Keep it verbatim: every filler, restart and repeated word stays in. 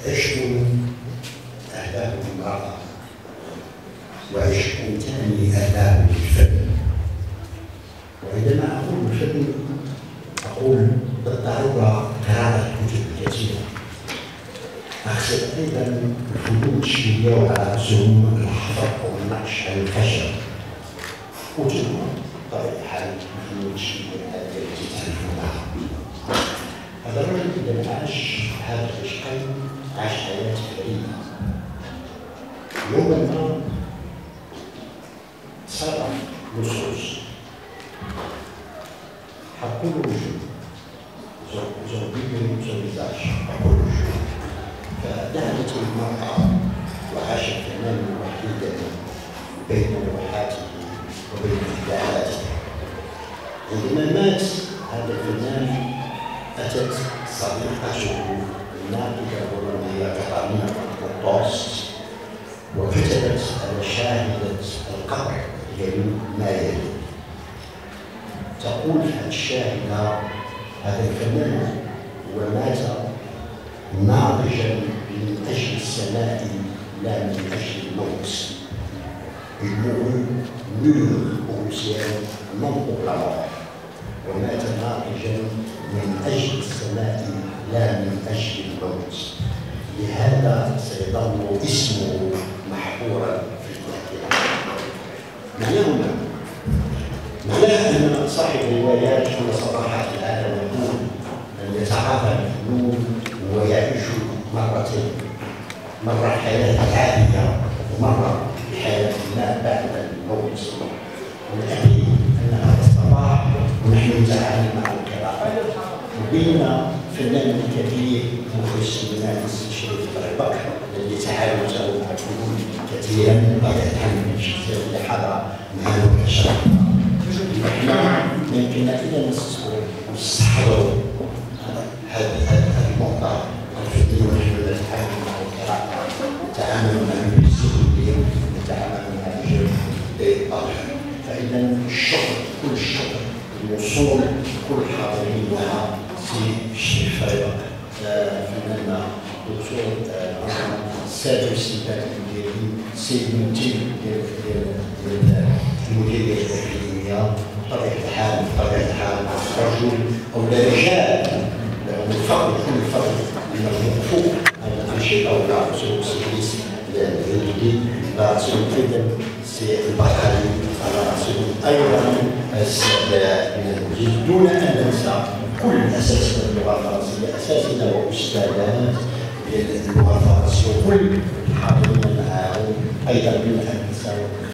عشق أهداه المرأة، وعشق ثاني أهداه الفن. وعندما أقول الفن أقول بالضرورة قراءة كتب كثيرة. أقصد أيضا الفنون التشكيلية وعلى رأسهم الحفر والنقش على الخشب، كتب بطبيعة الحال الفنون التشكيلية التي تعرفونها. هذا الرجل عندما عاش هذا العشقين عاش حياة فريدة. يوما ما صار لصوص حقول وجود زوجين زوجاج حقول وجود، فذهبت المرأة وعاشت تماما وحيدة بين لوحاته وبين إبداعاته. عندما مات هذا الفنان أتت صديقته الناقدة الرومانية كاتالينا بورتوس وكتبت على شاهدة القبر ما يلي. تقول هذه الشاهدة هذا الفنان ومات ناضجا من أجل السماء لا من أجل الموت. Il mourut mûr au ciel, non pour la mort. ومات ناضجا من أجل السماء لا من أجل الموت. لهذا سيظل اسمه محفورا في الذاكرة. معناه معناه أن صاحب الروايات من صباحات العالم يقول أن يتعاطى الفنون ويعيش مرتين، مرة حياة عادية ومرة حياة ما بعد الموت. ونأكد أن هذا الصباح ونحن نتعامل مع القراءة وبيننا فنان كبير مخرج السينمائي شريف بكر الذي تعاونت مع الفنون كثيرا بعد الحمد الشخصية اللي حضر معنا وكشف. نحن يمكن إذا نستحضروا هذا الموضوع الفني ونحن نتعامل مع القراءة، نتعامل مع المسؤولين، نتعامل مع الجو بالطبع. فإذا الشكر كل الشكر الوصول كل الحاضرين مع سي شريف بكر فناننا دكتور السادة والسيدات المديرين، السيد المدير ديال المديرية الأكاديمية. بطبيعة الحال بطبيعة الحال رجل أو رجال لهم الفضل كل الفضل أنهم فوق الأنشطة ولا رسول السيريس الجديد، رسول أيضا السي البقالي، على رسول أيضا السادة من المجلس، دون أن ننسى كل أساتذة اللغة الفرنسية، أساتذة وأستاذات اللغة الفرنسية وكل الحاضرين معهم أيضا من